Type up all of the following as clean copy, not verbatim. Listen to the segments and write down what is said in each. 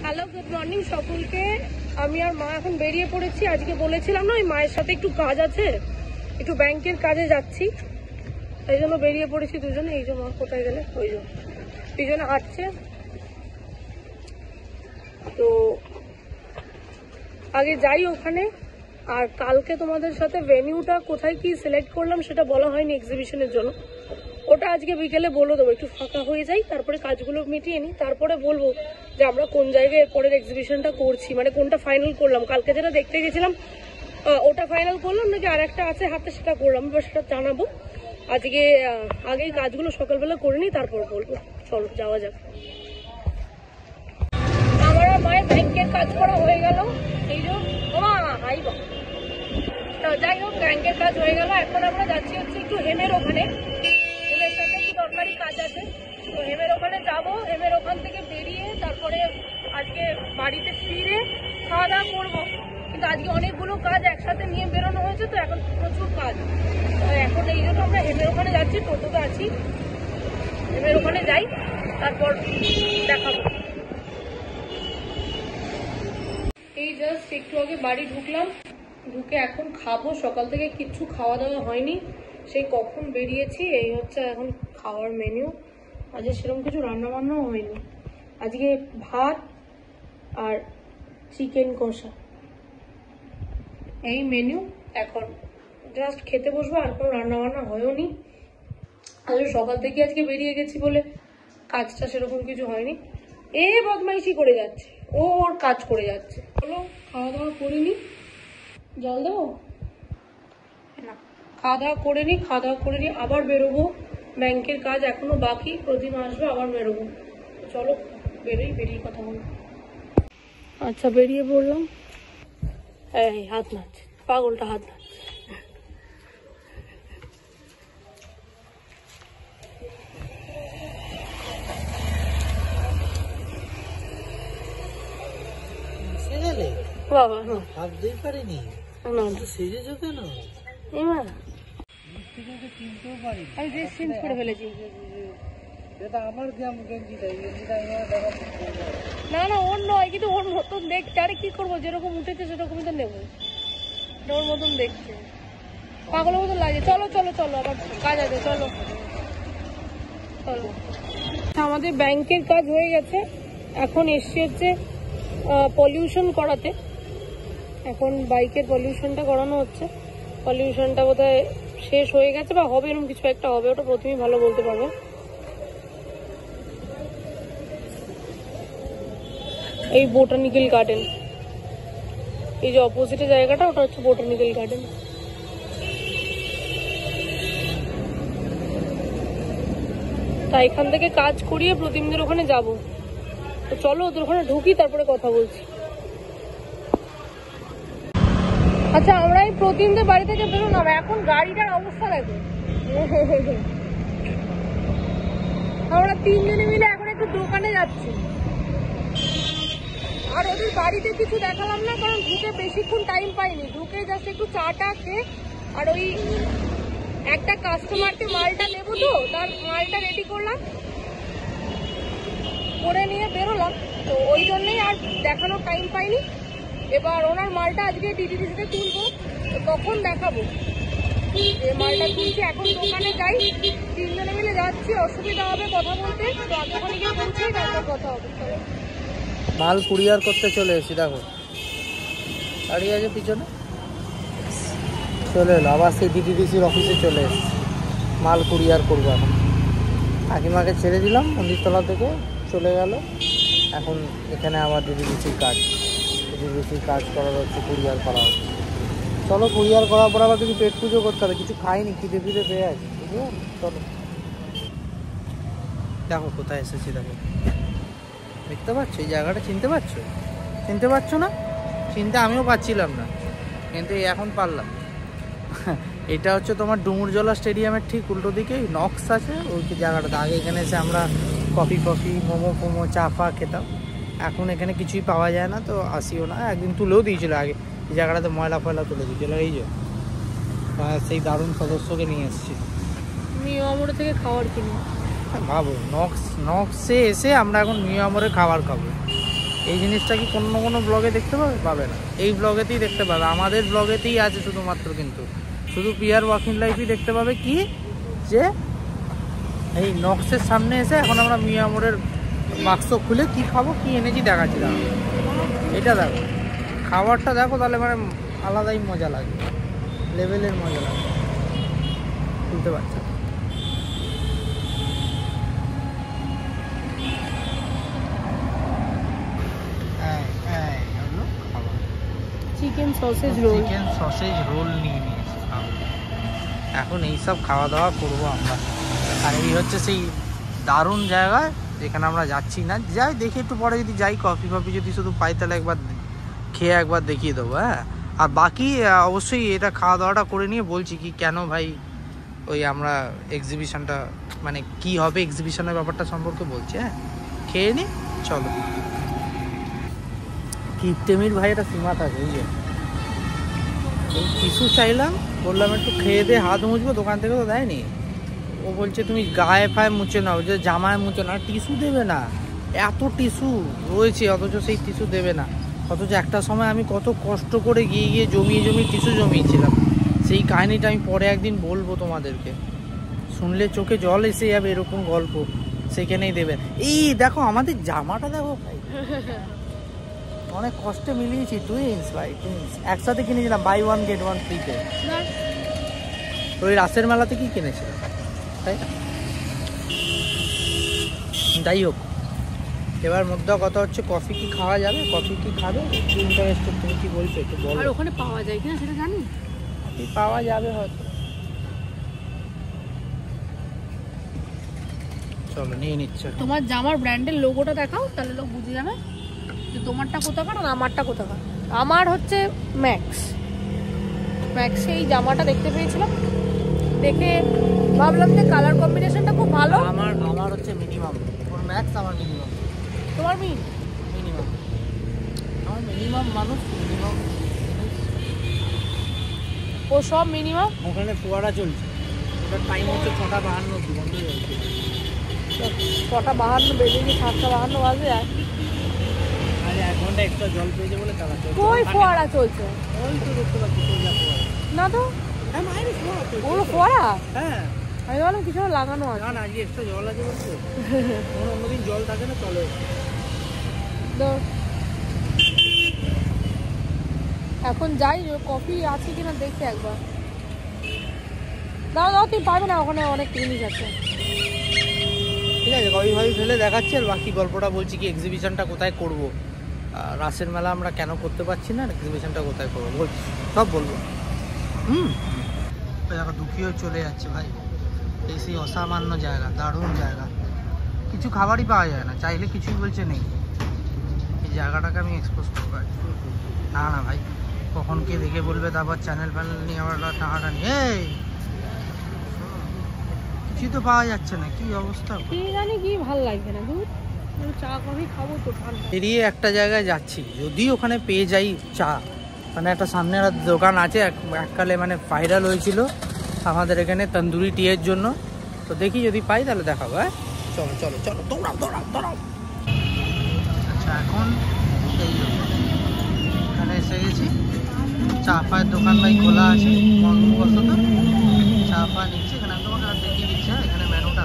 Hello, good morning সকলকে। আমি আর মা এখন বেরিয়ে পড়েছি। আজকে বলেছিলাম না, ওই মায়ের সাথে একটু কাজ আছে, একটু ব্যাংকের কাজে যাচ্ছি, এই জন্য বেরিয়ে পড়েছি দুজনে। এই যে মা কোথায় গেলে, ওই জন্য দুজনে হাঁটছে। তো আগে যাই ওখানে। আর কালকে তোমাদের সাথে ভেনিউটা কোথায় কি সিলেক্ট করলাম সেটা বলা হয়নি এক্সিবিশনের জন্য, ওটা আজকে বিকেলে বলে দেবো। একটু ফাঁকা হয়ে যাই, তারপরে কাজগুলো মিটিয়ে নিই, তারপরে বলবো যে আমরা কোন জায়গায় পরের এক্সিবিশনটা করছি, মানে কোনটা ফাইনাল করলাম। কালকে যেটা দেখতে গেছিলাম ওটা ফাইনাল করলাম নাকি আর একটা আছে হাতে, সেটা করলাম, এবার সেটা জানাবো। আজকে আগেই কাজগুলো সকালবেলা করে নিই, তারপর বলবো। চলো যাওয়া যাক। আমার আর মায়ের ব্যাংকের কাজ করা হয়ে গেল। এই যে হাইবা, তো যাই হোক, ব্যাংকের কাজ হয়ে গেল। এখন আমরা যাচ্ছি হচ্ছে একটু হেমের ওখানে। হেমের সাথে একটু দরকারি কাজ আছে, তো হেমের ওখানে যাবো। হেমের ওখান থেকে বেরিয়ে তারপরে আজকে বাড়িতে ফিরে খাওয়া দাওয়া করবো। কিন্তু আজকে অনেকগুলো কাজ একসাথে নিয়ে বেরোনো হয়েছে, তো এখন প্রচুর কাজ। তো এখন এই জন্য আমরা হেমের ওখানে যাচ্ছি, টোটোতে আছি। হেমের ওখানে যাই, তারপর দেখাবো। এই জাস্ট একটু আগে বাড়ি ঢুকলাম, ঢুকে এখন খাবো। সকাল থেকে কিচ্ছু খাওয়া দাওয়া হয়নি, সেই কখন বেরিয়েছি। এই হচ্ছে এখন খাওয়ার মেনু। আজকে সেরকম কিছু রান্না বান্নাও হয়নি। আজকে ভাত আর চিকেন কষা, এই মেনু। এখন জাস্ট খেতে বসবো, আর কোনো রান্না বান্না হয়ও নি। আজকে সকাল থেকে আজকে বেরিয়ে গেছি বলে কাজটা সেরকম কিছু হয়নি। বদমাইশি করে যাচ্ছে, ওর কাজ করে যাচ্ছে। চলো খাওয়া দাওয়া করিনি, জল দেবো না, খাওয়া দাওয়া করে নি। খাওয়া দাওয়া করে নি, আবার বেরোবো। ব্যাংকের কাজ এখনো বাকি, প্রতিমা আসবে, আবার বেরোবো। চলো বেরিয়ে কথা বলবো। আচ্ছা, বেরিয়ে পড়লাম। এই হাত নাচছে, পাগলটা হাত নাচছে। বাবা ভাবতেই পারিনি সেজেছো কেন? আমি ড্রেস চেঞ্জ করে ফেলেছি। না না, ওর নয়, কিন্তু ওর মতন দেখতে। আরে কি করবো, যেরকম উঠেছে সেরকমই তো নেবো। ওর মতন দেখতে পাগলের মতন লাগে। চলো চলো চলো, আবার কাজ আছে, চলো চলো। আমাদের ব্যাংকের কাজ হয়ে গেছে, এখন এসছে হচ্ছে পলিউশন করাতে। এখন বাইকের পলিউশনটা করানো হচ্ছে। পলিউশনটা বোধহয় শেষ হয়ে গেছে বা হবে, এরকম কিছু একটা হবে, ওটা প্রথমেই ভালো বলতে পারবে। এই বোটানিক্যাল গার্ডেন, এই যে অপোজিটে জায়গাটা, ওটা হচ্ছে বোটানিক্যাল গার্ডেন। তা এখান থেকে কাজ করিয়ে প্রতিমদের ওখানে যাব। তো চলো ওদের ওখানে ঢুকি, তারপরে কথা বলছি। আচ্ছা, আমরা এই প্রতিমদের বাড়ি থেকে বেরোলাম, এখন গাড়িটার অবস্থা দেখো। আমরা তিনজনে মিলে এখন একটু দোকানে যাচ্ছি। আর ওদের বাড়িতে কিছু দেখালাম না, কারণ ঢুকে বেশিক্ষণ টাইম পাইনি। ঢুকে জাস্ট একটু চাটা খেয়ে, আর ওই একটা কাস্টমারকে মালটা নেবো, তো তার মালটা রেডি করলাম, করে নিয়ে বেরোলাম। তো ওই জন্যই আর দেখানোর টাইম পাইনি। এবার ওনার মালটা আজকে ডিটিডিসিতে তুলবো, তখন দেখাবো যে মালটা তুলছি। এখন দোকানে যাই, তিনজনে মিলে যাচ্ছি, অসুবিধা হবে কথা বলতে। তো আগে ওখানে গিয়ে পৌঁছাই, তারপর কথা হবে। মাল কুরিয়ার করতে চলে এসেছি, দেখো গাড়ি আছে পিছনে, চলে এলো। আবার সেই ডিটিডিসির অফিসে চলে এসেছি, মাল কুরিয়ার করবো। এখন কাকিমাকে ছেড়ে দিলাম, মন্দিরতলা থেকে চলে গেল। এখন এখানে আবার ডিটিডিসির কাজ করার হচ্ছে, কুরিয়ার করা হচ্ছে। চলো কুরিয়ার করার পর আবার কিছু পেট পুজো করতে হবে, কিছু খাইনি, খিদে ফিদে পেয়ে আছে, বুঝলেন? চলো দেখো কোথায় এসেছি, দেখো দেখতে পাচ্ছ এই জায়গাটা, চিনতে পারছো না? চিনতে আমিও পাচ্ছিলাম না, কিন্তু এখন পারলাম। এটা হচ্ছে তোমার ডুমুরজলা স্টেডিয়ামের ঠিক উল্টো দিকে নক্স আছে, ওই জায়গাটাতে। আগে এখানে এসে আমরা কফি মোমো ফোমো চা ফা খেতাম। এখন এখানে কিছুই পাওয়া যায় না, তো আসিও না। একদিন তুলেও দিয়েছিল আগে, এই জায়গাটাতে ময়লা ফয়লা তুলে দিয়েছিল। এই যে সেই দারুণ সদস্যকে নিয়ে এসেছি। মিয়ামোড় থেকে খাবার কিনি। ভাবো নক্সে এসে আমরা এখন মিয়ামোরে খাবার খাবো, এই জিনিসটা কি কোনো ব্লগে দেখতে পাবে না। এই ব্লগেতেই দেখতে পাবে, আমাদের ব্লগেতেই আছে শুধুমাত্র। কিন্তু শুধু পিয়ার ওয়াকিং লাইফই দেখতে পাবে কি, যে এই নক্সের সামনে এসে এখন আমরা মিয়া মোড়ের বাক্স খুলে কি খাবো, কি এনেছি দেখাচ্ছি। দাঁড়া, এটা দেখো, খাবারটা দেখো, তাহলে মানে আলাদাই মজা লাগে, লেভেলের মজা লাগে, বুঝতে পারছো? Chicken sausage roll, chicken sausage roll নিয়ে নিয়েছি। এখন এইসব খাওয়া দাওয়া করবো আমরা। আর এই হচ্ছে সেই দারুণ জায়গায় যেখানে আমরা যাচ্ছি না, যাই দেখি একটু পরে যদি যাই, কফি যদি শুধু পাই তাহলে একবার খেয়ে একবার দেখিয়ে দেবো। হ্যাঁ, আর বাকি অবশ্যই এটা খাওয়া দাওয়াটা করে নিয়ে বলছি কি কেন ভাই ওই আমরা এক্সিবিশনটা মানে কি হবে এক্সিবিশনের ব্যাপারটা সম্পর্কে বলছি। হ্যাঁ, খেয়ে নি, চলো। কিপ্টেমির ভাই একটা সীমা থাকে, এই যে এই টিস্যু চাইলাম, বললাম একটু খেয়ে দিয়ে হাত মুছবো, দোকান থেকে তো দেয়নি। ও বলছে তুমি গায়ে ফায়ে মুছে নাও, যে জামায় মুছে না, টিস্যু দেবে না। এত টিস্যু রয়েছে অথচ সেই টিস্যু দেবে না। অথচ একটা সময় আমি কত কষ্ট করে গিয়ে জমিয়ে টিস্যু জমিয়েছিলাম। সেই কাহিনিটা আমি পরে একদিন বলবো তোমাদেরকে, শুনলে চোখে জল এসে যাবে এরকম গল্প। সেখানেই দেবে। এই দেখো আমাদের জামাটা দেখো ভাই, অনেক কষ্টে মিলিয়েছি। টুইন্স ভাই, টুইন্স একসাথে কিনেছিলাম, বাই 1 get 1 ফ্রিতে। ওই রাসের মেলাতে কি কিনেছিলাম, তাই না? যাই হোক, এবার মুদ্রা কথা হচ্ছে কফি কি খাওয়া যাবে, কফি কি খাবে? ইন্টারেস্টেড, তুমি কি বলছো একটু বলো। আর ওখানে পাওয়া যায় কিনা সেটা জানি। কফি পাওয়া যাবে হয়তো, চলো নিয়ে নিচ্ছে। তোমার জামার ব্র্যান্ডের লোগোটা দেখাও, তাহলে লোক বুঝে যাবে যে তোমারটা কোথাকার আর আমারটা কোথাকার। আমার হচ্ছে ম্যাক্সে এই জামাটা দেখতে পেয়েছিলাম, দেখে ভাবলাম যে কালার কম্বিনেশনটা খুব ভালো। আমার হচ্ছে মিনিমাম, ওর ম্যাক্স, আমার মিনিমাম। তোমার মিনিমাম, আমার মিনিমাম মানুষ, মিনিমাম ও সব মিনিমাম। ওখানে ফোয়ারা চলছে, ওটার টাইম হচ্ছে 6:52 বন্ধ হয়ে যাচ্ছে। 6:52 বেজে গিয়ে 7:52 বাজে। আর 1 ঘন্টা এক্সট্রা জল পেয়েছে বলে চালাচ্ছে। কই ফোয়ারা চলছে? ওই তো দেখতে পাচ্ছি সোজা ফোয়ারা। না তো, হ্যাঁ মায়ের ফোয়ারা চলছে। ওগুলো ফোয়ারা? হ্যাঁ, আমি বললাম কিছু লাগানো আছে। না আজকে এক্সট্রা জল আছে বলছো। অন্যদিন জল থাকে না, চলে। এখন যাই, কফি আছে কিনা দেখতে একবার। দাও তুই পারবে না, ওখানে অনেক জিনিস আছে। ঠিক আছে, কফি ফেলে দেখাচ্ছি, আর বাকি গল্পটা বলছি কি এক্সিবিশনটা কোথায় করব, রাসের মেলা আমরা কেন করতে পারছি না, এক্সিবিশনটা কোথায় করবো বলছি, সব বলবো। দেখো দুঃখী হয়ে চলে যাচ্ছে ভাই। এই সেই অসামান্য জায়গা, দারুণ জায়গা, কিছু খাবারই পাওয়া যায় না, চাইলে কিছুই বলছে নেই। এই জায়গাটাকে আমি এক্সপোজ করবো। না ভাই, কখন কে দেখে বলবে, তারপর চ্যানেল ফ্যানেল নিয়ে আমার টাকাটা নিয়ে কিছুই তো পাওয়া যাচ্ছে না, কি অবস্থা। কি জানি কি ভালো লাগছে না, দুধ চা কফি খাবো তো। বেরিয়ে একটা জায়গায় যাচ্ছি, যদি ওখানে পেয়ে যাই চা, মানে একটা সামনে একটা দোকান আছে, এককালে মানে ভাইরাল হয়েছিল আমাদের এখানে তন্দুরি টিয়ের জন্য। তো দেখি যদি পাই তাহলে দেখাবো। হ্যাঁ, চলো দৌড়াও। আচ্ছা, এখন এখানে এসে গেছি, চা পায়ের দোকান ভাই খোলা আছে, বন্ধুবশত চা পা নিচ্ছে। এখানে তোমাকে দেখিয়ে দিচ্ছে, এখানে মেনুটা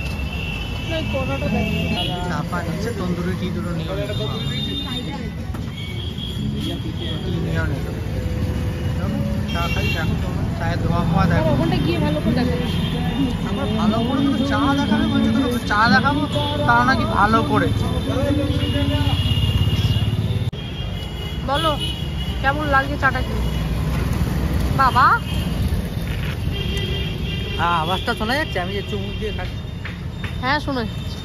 চা পা নিচ্ছে, তন্দুরি টি দুটো নিয়ে চা খাই। দেখো চায়ের ধোয়া ফোয়া দেখো, ওখানটা গিয়ে ভালো করে দেখাবো। আমার ভালো করে তুমি চা দেখাবে বলছো, তোমাকে চা দেখাবো, তাও নাকি ভালো করে। বলো কেমন লাগছে চাটা কি বাবা? হ্যাঁ, আওয়াজটা শোনা যাচ্ছে, আমি যে চুমুক দিয়ে খাচ্ছি। হ্যাঁ শোনা যাচ্ছে।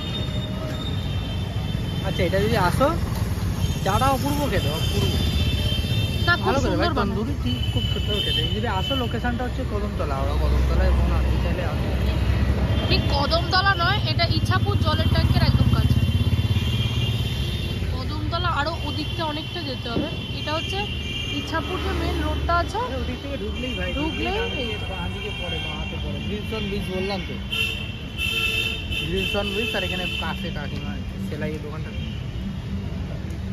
আচ্ছা, এটা যদি আসো, চাটা অপূর্ব খেতে, অপূর্ব ভালো করে ভাই, তন্দুরি টি খুব খেতে খেতে। যদি আসো, লোকেশনটা হচ্ছে কদমতলা, ওরা কদমতলায় মনে আসতে চাইলে আসো। ঠিক কদমতলা নয়, এটা ইছাপুর জলের ট্যাঙ্কের একদম কাছে। কদমতলা আরো ওদিকটা অনেকটা যেতে হবে। এটা হচ্ছে ইছাপুর যে মেন রোডটা আছে, ওদিক থেকে ঢুকলেই ভাই, বাঁদিকে পড়ে, বাঁহাতে পড়ে গ্রিলসন ব্রিজ। বললাম তো, গ্রিলসন ব্রিজ। আর এখানে কাছে কাকিমা সেলাইয়ের দোকানটা।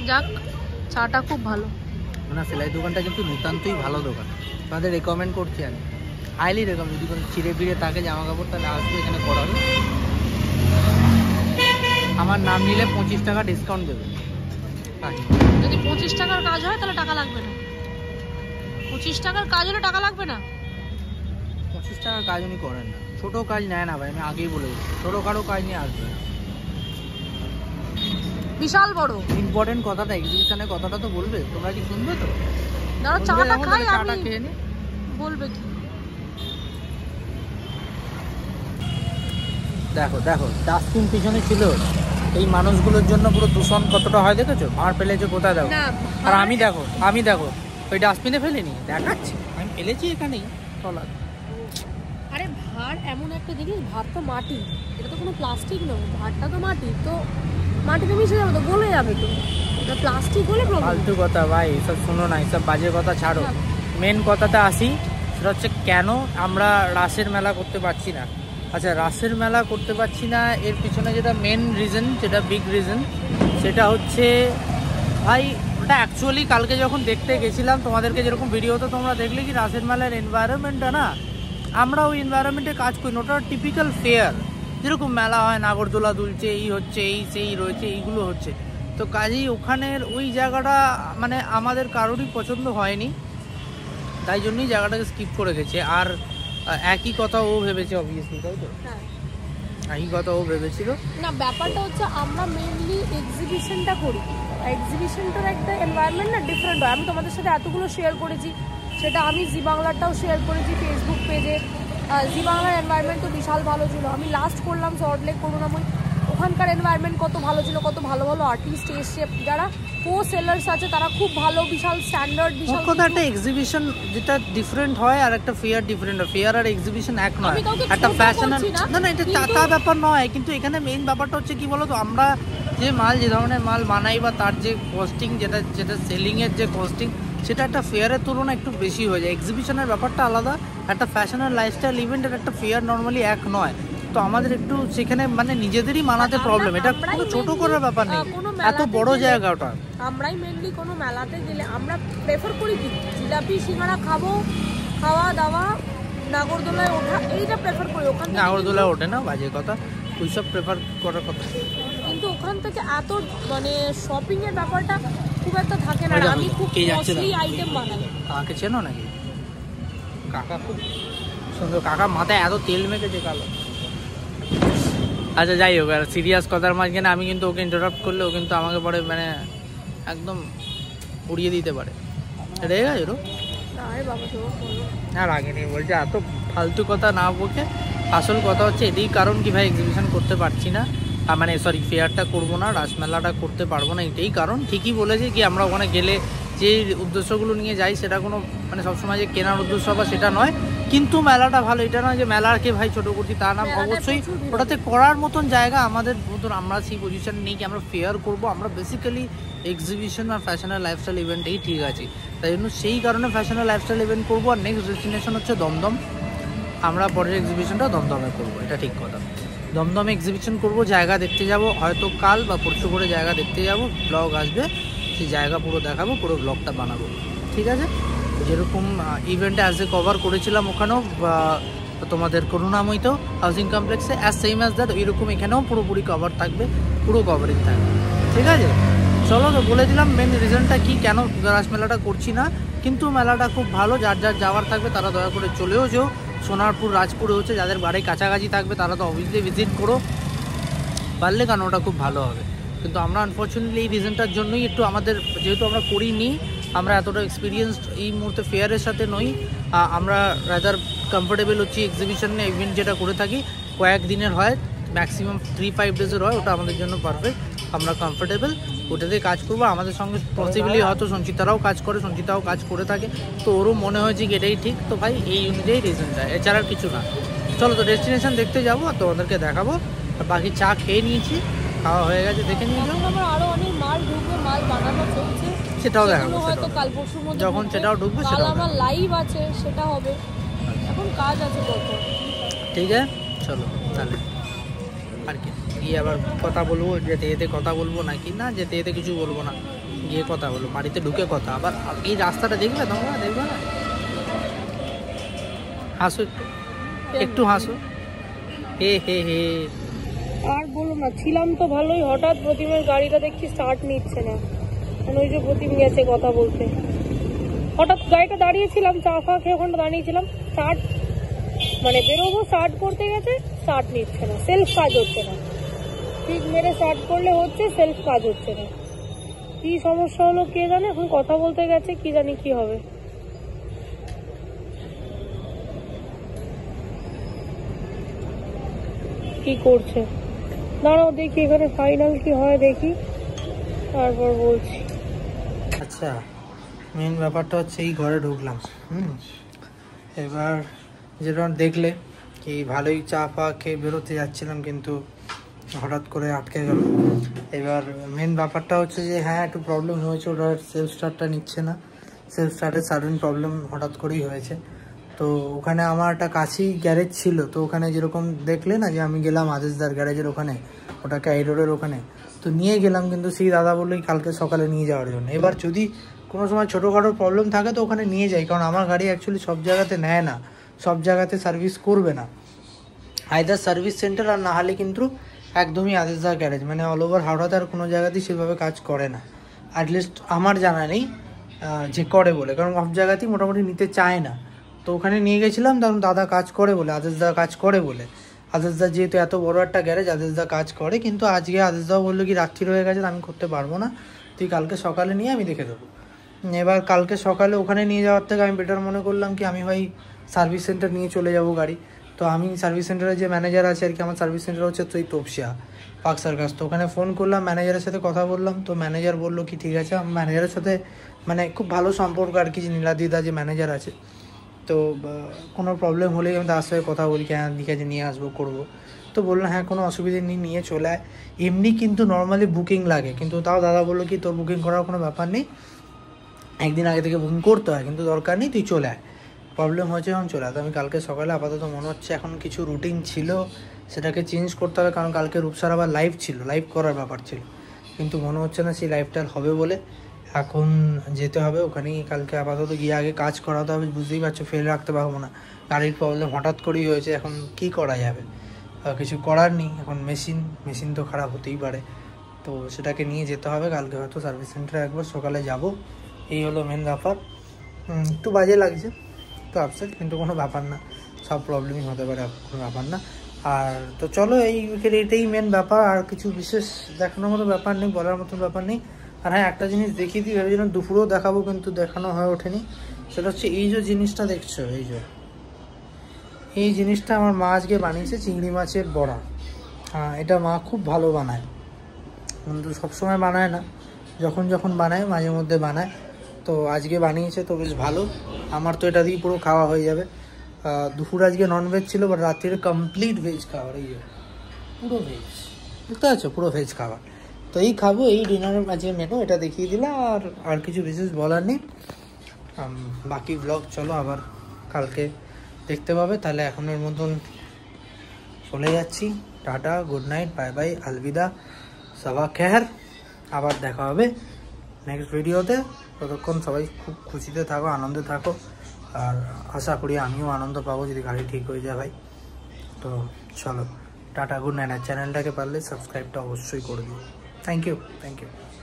যাক, চাটা খুব ভালো। না, সেলাই দোকানটা কিন্তু নিতান্তই ভালো দোকান, তোমাদের রেকমেন্ড করছি আমি, হাইলি রেকমেন্ড। যদি কোনো ছিঁড়ে ফিরে থাকে জামা কাপড় তাহলে আসবে, এখানে করাবে। আমার নাম নিলে 25 টাকা ডিসকাউন্ট দেবে। যদি 25 টাকার কাজ হয় তাহলে টাকা লাগবে না। 25 টাকার কাজ হলে টাকা লাগবে না। 25 টাকার কাজ উনি করেন না, ছোটো কাজ নেয় না ভাই, আমি আগেই বলে দিচ্ছি, ছোটো কারো কাজ নিয়ে আসবে না। বিশাল বড় ইম্পর্টেন্ট কথাটা, এক্সিবিশনের কথাটা তো বলবে, তোমরা কি শুনবে তো? দাঁড়া, চাটা খাই, চাটা আমি খেয়ে নি। বলবে কি? দেখো দেখো, ডাস্টবিন পিছনে ছিল, এই মানুষগুলোর জন্য পুরো দূষণ কতটা হয় দেখেছো? ভাঁড় ফেলেছে কোথায় দেখো। না, আর আমি দেখো ওই ডাস্টবিনে ফেলিনি, দেখাচ্ছি আমি ফেলেছি এখানেই তলার। আরে ভাঁড় এমন একটা জিনিস, ভাঁড় তো মাটি, এটা তো কোনো প্লাস্টিক নয়, ভাঁড়টা তো মাটি, তো মাটিতে মিশে যাবে, তো গলে যাবে, তো এটা প্লাস্টিক হলে প্রবলেম। ফালতু কথা ভাই, এসব শোনো না, এসব বাজে কথা ছাড়ো। মেন কথাটা আসি, সেটা হচ্ছে কেন আমরা রাসের মেলা করতে পারছি না। আচ্ছা, রাসের মেলা করতে পারছি না, এর পিছনে যেটা মেন রিজন, যেটা বিগ রিজন, সেটা হচ্ছে ভাই, ওটা অ্যাকচুয়ালি কালকে যখন দেখতে গেছিলাম তোমাদেরকে, যেরকম ভিডিওতে তোমরা দেখলে কি রাসের মেলার এনভায়রনমেন্টটা না, আমরা ওই এনভায়রনমেন্টে কাজ করি না। ওটা টিপিক্যাল ফেয়ার, যেরকম মেলা হয়, নাগরদোলা দুলছে, এই হচ্ছে, এই সেই রয়েছে, এইগুলো হচ্ছে। তো কাজেই ওখানের ওই জায়গাটা মানে আমাদের কারোরই পছন্দ হয়নি, তাই জন্যই জায়গাটাকে স্কিপ করে গেছে। আর একই কথা ও ভেবেছে অবভিয়াসলি, তাই তো? হ্যাঁ, একই কথা ও ভেবেছিল। না, ব্যাপারটা হচ্ছে আমরা মেইনলি এক্সিবিশনটা করি, এক্সিবিশনটার একটা এনভায়রনমেন্ট না ডিফারেন্ট হয়। আমি তোমাদের সাথে এতগুলো শেয়ার করেছি, সেটা আমি জি বাংলাটাও শেয়ার করেছি ফেসবুক পেজে। জি বাংলার এনভায়রনমেন্ট তো বিশাল ভালো ছিল। আমি লাস্ট করলাম সল্টলেক করুণাময়ী, ওখানকার এনভায়রনমেন্ট কত ভালো ছিল, কত ভালো ভালো আর্টিস্ট এসছে, যারা কো সেলার্স আছে তারা খুব ভালো, বিশাল স্ট্যান্ডার্ড, বিশাল কথা। একটা এক্সিবিশন যেটা ডিফারেন্ট হয়, আর একটা ফেয়ার ডিফারেন্ট হয়। ফেয়ার আর এক্সিবিশন এক নয়, একটা ফ্যাশন। না না, এটা তা ব্যাপার নয়, কিন্তু এখানে মেইন ব্যাপারটা হচ্ছে কি বলতো, আমরা যে মাল, যে ধরনের মাল বানাই বা তার যে কস্টিং, যেটা সেলিংয়ের যে কস্টিং, সেটা একটা ফেয়ারের তুলনায় একটু বেশি হয়ে যায়। এক্সিবিশনের ব্যাপারটা আলাদা, একটা ফ্যাশন আর লাইফস্টাইল ইভেন্টের একটা ফেয়ার নর্মালি এক নয়। তো আমাদের একটু সেখানে মানে নিজেদেরই মানাতে প্রবলেম। এটা কোনো ছোট করার ব্যাপার নেই, এত বড় জায়গা ওটা। আমরাই মেনলি কোনো মেলাতে গেলে আমরা প্রেফার করি কি, জিলাপি সিঙ্গাড়া খাবো, খাওয়া দাওয়া, নাগরদোলায় ওঠা, এইটা প্রেফার করি। ওখানে নাগরদোলায় ওঠে না, বাজে কথা, ওইসব প্রেফার করার কথা। কিন্তু ওখান থেকে এত মানে শপিং এর ব্যাপারটা খুব একটা থাকে না। আমি খুব কস্টলি আইটেম বানাই। কাকে চেনো নাকি? কাকা খুব সুন্দর, কাকা মাথায় এত তেল মেখেছে কালো। আচ্ছা, যাই হোক, আর সিরিয়াস কথার মাঝখানে আমি কিন্তু ওকে ইন্টারাপ্ট করলে ও কিন্তু আমাকে পরে মানে একদম উড়িয়ে দিতে পারে। রেগে গেছে তো? আর আগে নেই, বলছে এত ফালতু কথা না বকে। আসল কথা হচ্ছে এটাই কারণ কি ভাই, এক্সিবিশন করতে পারছি না, মানে সরি ফেয়ারটা করবো না, রাসমেলাটা করতে পারবো না, এটাই কারণ। ঠিকই বলেছে কি, আমরা ওখানে গেলে যে উদ্দেশ্যগুলো নিয়ে যাই সেটা কোনো মানে সবসময় যে কেনার উদ্দেশ্য বা সেটা নয়। কিন্তু মেলাটা ভালো, এটা নয় যে মেলাকে ভাই ছোটো করছি, তা না। অবশ্যই ওটাতে করার মতন জায়গা আমাদের মতন, আমরা সেই পজিশন নেই কি আমরা ফেয়ার করবো। আমরা বেসিক্যালি এক্সিবিশন আর ফ্যাশন আর লাইফস্টাইল ইভেন্টেই ঠিক আছে, তাই জন্য সেই কারণে ফ্যাশন আর লাইফস্টাইল ইভেন্ট করবো। আর নেক্সট ডেস্টিনেশন হচ্ছে দমদম, আমরা পরের এক্সিবিশনটা দমদমে করবো, এটা ঠিক কথা। দমদমে এক্সিবিশন করবো, জায়গা দেখতে যাব, হয়তো কাল বা পরশু করে জায়গা দেখতে যাব, ব্লগ আসবে, সেই জায়গা পুরো দেখাবো, পুরো ব্লগটা বানাবো, ঠিক আছে? যেরকম ইভেন্টে অ্যাজ এ কভার করেছিলাম ওখানেও, তোমাদের করুণাময়ীতেও হাউজিং কমপ্লেক্সে, অ্যাজ সেম অ্যাজ দ্যাট, এরকম এখানেও পুরোপুরি কভার থাকবে, পুরো কভারিং থাকবে, ঠিক আছে? চলো, তো বলে দিলাম মেন রিজনটা কি, কেন রাসমেলাটা করছি না। কিন্তু মেলাটা খুব ভালো, যার যার যাওয়ার থাকবে তারা দয়া করে চলেও যেও। সোনারপুর, রাজপুরে হচ্ছে, যাদের বাড়ি কাছাকাছি থাকবে তারা তো অবভিয়াসলি ভিজিট করো পারলে, কারণ ওটা খুব ভালো হবে। কিন্তু আমরা আনফর্চুনেটলি এই রিজনটার জন্যই একটু আমাদের, যেহেতু আমরা করিনি, আমরা এতটা এক্সপিরিয়েন্সড এই মুহূর্তে ফেয়ারের সাথে নই, আমরা রাদার কমফোর্টেবল হচ্ছি এক্সিবিশনে। ইভেন্ট যেটা করে থাকি কয়েকদিনের হয়, ম্যাক্সিমাম 3-5 ডেজের হয়, ওটা আমাদের জন্য পারফেক্ট, আমরা কমফোর্টেবল, ওটাতে কাজ করবো। আমাদের সঙ্গে পসিবলি হয়তো সঞ্চিতারাও কাজ করে, সঞ্চিতাও কাজ করে থাকে, তো ওরও মনে হয়েছে কি এটাই ঠিক। তো ভাই এই অনুযায়ী রিজনটা, এছাড়া আর কিছু না। চলো, তো ডেস্টিনেশন দেখতে যাবো আর তোমাদেরকে দেখাবো। বাকি চা খেয়ে নিয়েছি, খাওয়া হয়ে গেছে, দেখে নিয়ে যাবো। আমার আরো অনেক মাল ঢুকবে, মাল বানানো চলছে, সেটাও দেখাবো, হয়তো কাল পরশুর মধ্যে যখন সেটাও ঢুকবে কাল আমার লাইভ আছে, সেটা হবে, এখন কাজ আছে কত। ঠিক আছে, চলো তাহলে আর কি। গিয়ে আবার কথা বলবো, যেতে যেতে কথা বলবো নাকি না যেতে যেতে কিছু বলবো না, গিয়ে কথা বলবো, বাড়িতে ঢুকে কথা। আবার এই রাস্তাটা দেখবে তোমরা, দেখবে না? হাসো একটু, একটু হাসো, হে হে হে। আর বলো না, ছিলাম তো ভালোই, হঠাৎ প্রতিমের গাড়িটা দেখছি স্টার্ট নিচ্ছে না। মানে ওই যে প্রতিম গেছে কথা বলতে, হঠাৎ গাড়িটা দাঁড়িয়েছিলাম, চা ফা খেয়ে ওখানে দাঁড়িয়েছিলাম, স্টার্ট মানে বেরোবো স্টার্ট করতে গেছে, স্টার্ট নিচ্ছে না, সেলফ কাজ হচ্ছে না। ঠিক মেরে স্টার্ট করলে হচ্ছে, সেলফ কাজ হচ্ছে না। কি সমস্যা হলো কে জানে, এখন কথা বলতে গেছে, কি জানি কি হবে। কি করছে দাঁড়াও দেখি, এখানে ফাইনাল কি হয় দেখি, তারপর বলছি। আচ্ছা, মেন ব্যাপারটা হচ্ছে এই ঘরে ঢুকলাম, এবার যেটা দেখলে কি ভালোই চা ফা খেয়ে বেরোতে যাচ্ছিলাম, কিন্তু হঠাৎ করে আটকে গেল। এবার মেন ব্যাপারটা হচ্ছে যে হ্যাঁ একটু প্রবলেম হয়েছে, ওটা সেলফ স্টার্টটা নিচ্ছে না, সেলফ স্টার্টের সাডেন প্রবলেম হঠাৎ করেই হয়েছে। তো ওখানে আমার একটা কাছেই গ্যারেজ ছিল, তো ওখানে যেরকম দেখলে না যে আমি গেলাম আদেশদার গ্যারেজের ওখানে, ওটা ক্যাই রোডের ওখানে, তো নিয়ে গেলাম, কিন্তু সেই দাদা বললোই কালকে সকালে নিয়ে যাওয়ার জন্য। এবার যদি কোনো সময় ছোটোখাটো প্রবলেম থাকে তো ওখানে নিয়ে যাই, কারণ আমার গাড়ি অ্যাকচুয়ালি সব জায়গাতে নেয় না, সব জায়গাতে সার্ভিস করবে না, আইদার সার্ভিস সেন্টার আর না হলে কিন্তু একদমই আদেশদার গ্যারেজ, মানে অল ওভার হাওড়াতে আর কোনো জায়গাতেই সেভাবে কাজ করে না, অ্যাটলিস্ট আমার জানা নেই যে করে বলে, কারণ সব জায়গাতেই মোটামুটি নিতে চায় না। তো ওখানে নিয়ে গেছিলাম, তখন দাদা কাজ করে বলে, আদেশদা কাজ করে বলে, আদেশদা যেহেতু এত বড় একটা গ্যারেজ, আদেশদা কাজ করে। কিন্তু আজকে আদেশদাও বললো কি রাত্রি হয়ে গেছে, আমি করতে পারবো না, তুই কালকে সকালে নিয়ে আমি দেখে দেবো। এবার কালকে সকালে ওখানে নিয়ে যাওয়ার থেকে আমি বেটার মনে করলাম কি আমি ভাই সার্ভিস সেন্টার নিয়ে চলে যাব গাড়ি। তো আমি সার্ভিস সেন্টারের যে ম্যানেজার আছে আর কি, আমার সার্ভিস সেন্টার হচ্ছে তপসিয়া পার্ক সার্কাস, তো ওখানে ফোন করলাম, ম্যানেজারের সাথে কথা বললাম। তো ম্যানেজার বললো কি ঠিক আছে, ম্যানেজারের সাথে মানে খুব ভালো সম্পর্ক আর কি, নীলাদিদা যে ম্যানেজার আছে, তো কোনো প্রবলেম হলেই আমি তার সাথে কথা বলি, হ্যাঁ ঠিক আছে নিয়ে আসবো করবো। তো বললো হ্যাঁ কোনো অসুবিধা নেই, নিয়ে চলে আয়। এমনি কিন্তু নর্মালি বুকিং লাগে, কিন্তু তাও দাদা বললো কি তোর বুকিং করার কোনো ব্যাপার নেই, একদিন আগে থেকে বুকিং করতে হয়, কিন্তু দরকার নেই, তুই চলে আয়, প্রবলেম হয়েছে এখন চলে আয়। তো আমি কালকে সকালে আপাতত মনে হচ্ছে এখন কিছু রুটিন ছিল সেটাকে চেঞ্জ করতে হবে, কারণ কালকে রূপসার আবার লাইভ ছিল, লাইভ করার ব্যাপার ছিল, কিন্তু মনে হচ্ছে না সেই লাইভটা হবে বলে এখন যেতে হবে ওখানেই। কালকে আপাতত গিয়ে আগে কাজ করাতে হবে, বুঝতেই পারছো ফেলে রাখতে পারবো না, গাড়ির প্রবলেম হঠাৎ করেই হয়েছে, এখন কি করা যাবে, কিছু করার নেই, এখন মেশিন তো খারাপ হতেই পারে, তো সেটাকে নিয়ে যেতে হবে। কালকে হয়তো সার্ভিস সেন্টারে একবার সকালে যাব, এই হলো মেন ব্যাপার। একটু বাজে লাগছে, তো আপসেট, কিন্তু কোনো ব্যাপার না, সব প্রবলেমই হতে পারে, কোনো ব্যাপার না। আর তো চলো এই উইকেটে এটাই মেন ব্যাপার, আর কিছু বিশেষ দেখানোর মতো ব্যাপার নেই, বলার মতো ব্যাপার নেই। আর হ্যাঁ একটা জিনিস দেখিয়ে দিই ভেবেছিলাম দুপুরেও দেখাবো, কিন্তু দেখানো হয়ে ওঠেনি, সেটা হচ্ছে এই যে জিনিসটা দেখছো, এই জিনিসটা আমার মা আজকে বানিয়েছে, চিংড়ি মাছের বড়া। হ্যাঁ এটা মা খুব ভালো বানায়, কিন্তু সবসময় বানায় না, যখন যখন বানায় মাঝে মধ্যে বানায়, তো আজকে বানিয়েছে, তো বেশ ভালো। আমার তো এটা দিয়ে পুরো খাওয়া হয়ে যাবে। দুপুর আজকে ননভেজ ছিল, বাট রাত্রিরে কমপ্লিট ভেজ খাবার, এই পুরো ভেজ, বুঝতে পারছো, পুরো ভেজ খাবার। তো এই খাবো, এই ডিনারের আজকে মেনু এটা দেখিয়ে দিলাম, আর কিছু বিশেষ বলার নেই। বাকি ব্লগ চলো আবার কালকে দেখতে পাবে। তাহলে এখনের মতন চলে যাচ্ছি, ta-ta, good night, bye bye, আলবিদা, সাবা খের, আবার দেখা হবে নেক্সট ভিডিওতে। ততক্ষণ সবাই খুব খুশিতে থাকো, আনন্দে থাকো, আর আশা করি আমিও আনন্দ পাবো যদি গাড়ি ঠিক হয়ে যায় ভাই। তো চলো টাটা, গুড নাইট। আর চ্যানেলটাকে পারলে সাবস্ক্রাইবটা অবশ্যই করে দিও। Thank you.